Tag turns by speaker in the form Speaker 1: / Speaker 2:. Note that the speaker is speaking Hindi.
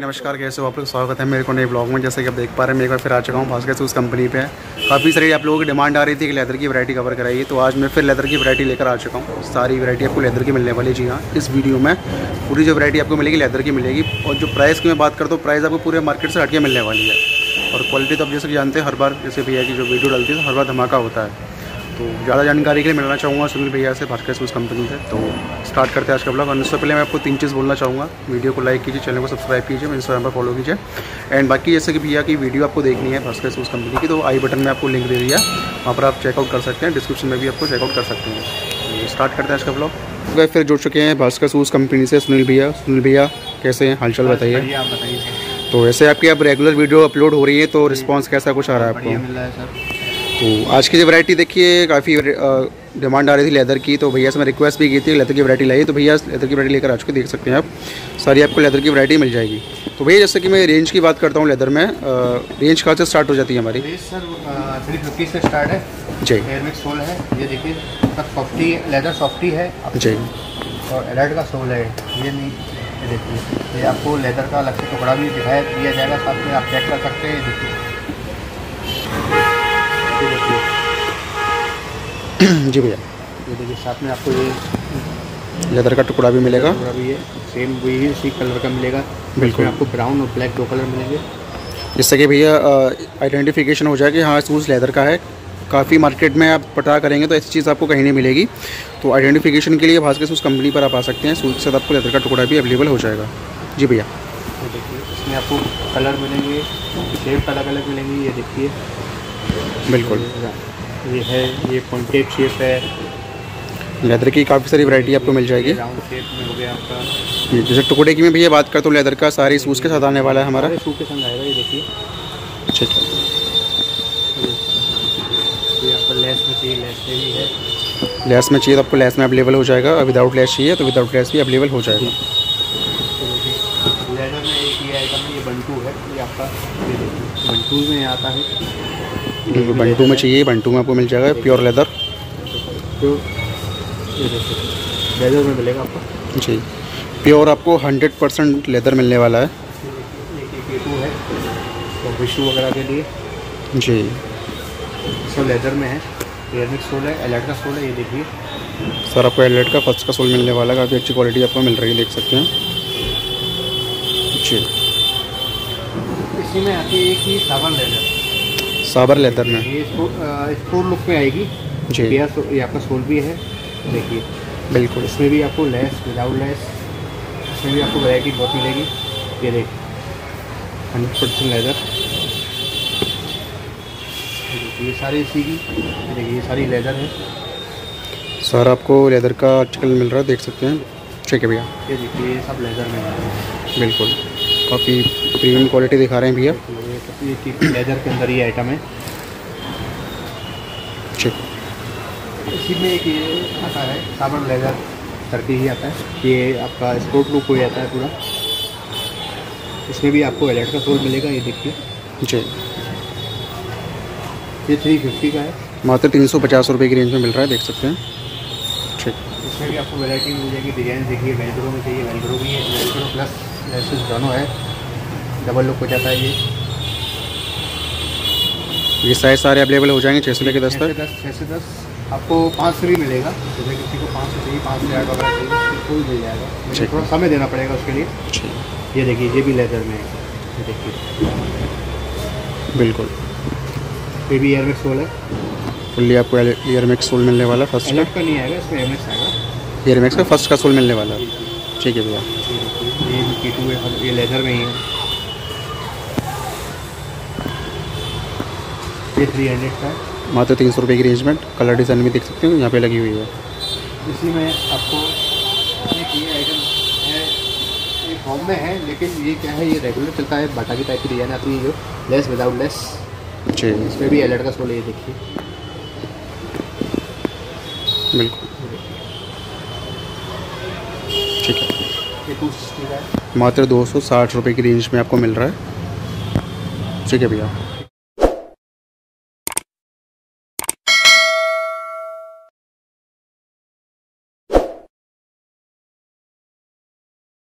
Speaker 1: नमस्कार, कैसे हो आप लोग। स्वागत है मेरे को नए ब्लॉग में। जैसे कि आप देख पा रहे हैं, मैं एक बार फिर आ चुका हूँ भास्कर शूज़ कंपनी पे। काफ़ी सारी आप लोगों की डिमांड आ रही थी कि लेदर की वैरायटी कवर कराइए, तो आज मैं फिर लेदर की वैरायटी लेकर आ चुका हूँ। सारी वैरायटी आपको लेदर की मिलने वाली। जी हाँ, इस वीडियो में पूरी जो वैरायटी आपको मिलेगी लेदर की मिलेगी। और जो प्राइस की मैं बात करता हूँ, प्राइस आपको पूरे मार्केट से हटके मिलने वाली है। और क्वालिटी तो आप जैसे कि जानते हैं, हर बार जैसे भैया की जो वीडियो डलती है हर बार धमाका होता है। तो ज़्यादा जानकारी के लिए मिलना चाहूँगा सुनील भैया से, भास्कर शूज़ कंपनी से। तो स्टार्ट करते हैं आज का ब्लॉग। और उससे पहले मैं आपको 3 चीज़ बोलना चाहूँगा। वीडियो को लाइक कीजिए, चैनल को सब्सक्राइब कीजिए, इंस्टाग्राम पर फॉलो कीजिए। एंड बाकी जैसे कि भैया की वीडियो आपको देखनी है भास्कर शूज़ कंपनी की, तो आई बटन में आपको लिंक दे दिया, वहाँ पर आप चेकआउट कर सकते हैं। डिस्क्रिप्शन में भी आपको चेकआउट कर सकते हैं। तो स्टार्ट करते हैं आज का ब्लॉग। तो फिर जुड़ चुके हैं भास्कर शूज़ कंपनी से सुनील भैया। सुनील भैया कैसे हैं, हालचाल बताइए।
Speaker 2: आप बताइए।
Speaker 1: तो ऐसे आपकी अब रेगुलर वीडियो अपलोड हो रही है, तो रिस्पांस कैसा कुछ आ रहा है आपको?
Speaker 2: मिल रहा है सर।
Speaker 1: तो आज की जो वैरायटी देखिए, काफ़ी डिमांड आ रही थी लेदर की, तो भैया से मैं रिक्वेस्ट भी की थी लेदर की वैरायटी लाई। तो भैया लेदर की वैरायटी लेकर आ चुके, देख सकते हैं आप। सारी आपको लेदर की वैरायटी मिल जाएगी। तो भैया जैसे कि मैं रेंज की बात करता हूँ लेदर में, रेंज कहाँ से स्टार्ट हो जाती है हमारी?
Speaker 2: सर 350 से स्टार्ट है जी। एयरमिक्स सोल है, ये देखिए सॉफ्टी लेदर सॉफ्टी है जी। और एलाइट का सोल है, ये नहीं, ये देखिए ये आपको लेदर का अलग से टुकड़ा भी दिखाया दिया जाएगा, साथ में आप चेक कर सकते हैं। देखिए
Speaker 1: जी भैया,
Speaker 2: ये देखिए साथ में आपको ये
Speaker 1: लेदर का टुकड़ा भी मिलेगा।
Speaker 2: टुकड़ा भी है, सेम वही इसी कलर का मिलेगा।
Speaker 1: बिल्कुल
Speaker 2: आपको ब्राउन और ब्लैक 2 कलर मिलेंगे,
Speaker 1: जिससे कि भैया आइडेंटिफिकेशन हो जाए कि हाँ शूज़ लेदर का है। काफ़ी मार्केट में आप पता करेंगे तो ऐसी चीज़ आपको कहीं नहीं मिलेगी। तो आइडेंटिफिकेशन के लिए भास्कर शूज़ कंपनी पर आप आ सकते हैं। शूज़ के साथ आपको लेदर का टुकड़ा भी अवेलेबल हो जाएगा। जी भैया,
Speaker 2: तो देखिए इसमें आपको कलर मिलेंगे, शेप अलग अलग मिलेंगी। ये देखिए
Speaker 1: बिल्कुल
Speaker 2: ये है, ये पॉइंटेड शेप है।
Speaker 1: लेदर की काफ़ी सारी वैरायटी आपको मिल जाएगी।
Speaker 2: राउंड शेप में हो गया आपका।
Speaker 1: जैसे टुकड़े की मैं भैया बात करता हूँ, लेदर का सारी शूज़ के साथ आने वाला है हमारा।
Speaker 2: शू के संग आएगा, ये देखिए।
Speaker 1: ठीक है,
Speaker 2: ये आपको लेस में चाहिए, लेस में भी है।
Speaker 1: लेस में चाहिए तो आपको लेस में अवेलेबल हो जाएगा, और विदाउट लेस चाहिए तो विदाउट लेस भी अवेलेबल हो जाएगा।
Speaker 2: लेदर में एक ये आइटम है, ये बंटू है, ये आपका ये देखिए बंटू में आता है।
Speaker 1: बंटू में चाहिए, बंटू में आपको मिल जाएगा प्योर लेदर।
Speaker 2: तो ये देखिए लेदर में मिलेगा आपको
Speaker 1: जी, प्योर आपको 100% लेदर मिलने वाला है।
Speaker 2: एक है तो विशू वगैरह के लिए
Speaker 1: जी।
Speaker 2: सब लेदर में है। एयरमिक्स सोल है, एलाइट का सोल है, ये देखिए
Speaker 1: सर आपको एलाइट का फर्स्ट का सोल मिलने वाला है। काफ़ी अच्छी क्वालिटी आपको मिल रही है, देख सकते हैं जी।
Speaker 2: इसी में आती है एक ही साबर लेदर,
Speaker 1: साबर लेदर में
Speaker 2: ये स्पोर्ट लुक में आएगी जी। ये आपका सोल भी है, देखिए
Speaker 1: बिल्कुल।
Speaker 2: इसमें भी आपको लेस विदाउट लेस, इसमें भी आपको वैरायटी बहुत मिलेगी। ये देखिए 100% लेदर, ये सारी इसी की, देखिए ये सारी लेदर है।
Speaker 1: सर आपको लेदर का आर्टिकल मिल रहा है, देख सकते हैं। ठीक है भैया,
Speaker 2: ये देखिए ये सब लेदर में है।
Speaker 1: बिल्कुल काफ़ी प्रीमियम क्वालिटी दिखा रहे हैं भैया।
Speaker 2: ये लेदर के अंदर ये आइटम है।
Speaker 1: ठीक,
Speaker 2: इसी में एक ये आता है साबर लेदर करके ही आता है, ये आपका स्पोर्ट लुक हो जाता है पूरा। इसमें भी आपको एलाइट का सोल मिलेगा, ये देखिए
Speaker 1: जी।
Speaker 2: ये 350 का है,
Speaker 1: मात्र 350 रुपये की रेंज में मिल रहा है, देख सकते हैं। ठीक,
Speaker 2: इसमें भी आपको वैरायटी मिल जाएगी। डिजाइन देखिए, वेलक्रो में चाहिए वेलक्रो भी है, वेलक्रो प्लस लेसेस दोनों है, डबल लुक हो जाता है
Speaker 1: ये साइज सारे अवेलेबल हो जाएंगे 6 से लेकर 10 तक।
Speaker 2: 6 से 10 आपको 5 से भी मिलेगा। जैसे किसी को 5 से चाहिए, 5 से 8 वगैरह चाहिए, कोई मिल जाएगा, लेकिन थोड़ा समय देना पड़ेगा उसके लिए। ये देखिए ये भी लेदर में है, ये देखिए
Speaker 1: बिल्कुल।
Speaker 2: ये भी एयरमिक्स सोल है,
Speaker 1: फुल्ली आपको एयरमिक्स सोल मिलने वाला फर्स्ट का।
Speaker 2: एलाइट का नहीं आएगा, इसमें एयरमिक्स आएगा।
Speaker 1: एयरमिक्स का फर्स्ट का सोल मिलने वाला है। ठीक है भैया,
Speaker 2: ये भी K2 है, ये लेदर में ही है। ये 300 का है,
Speaker 1: मात्र 300 रुपये की रेंज में। कलर डिज़ाइन भी देख सकते हो यहाँ पे लगी हुई है।
Speaker 2: इसी में आपको एक ये आइटम है, ये फॉर्म में है, लेकिन ये क्या है, ये रेगुलर चलता है, बाटा की टाइप की डिजाइन आती है, जो लेस विदाउट लेस
Speaker 1: जी।
Speaker 2: इसमें भी एलाइट का सोल है, ये देखिए
Speaker 1: बिल्कुल। ठीक है,
Speaker 2: ये 260 का है,
Speaker 1: मात्र 260 रुपये की रेंज में आपको मिल रहा है। ठीक है भैया।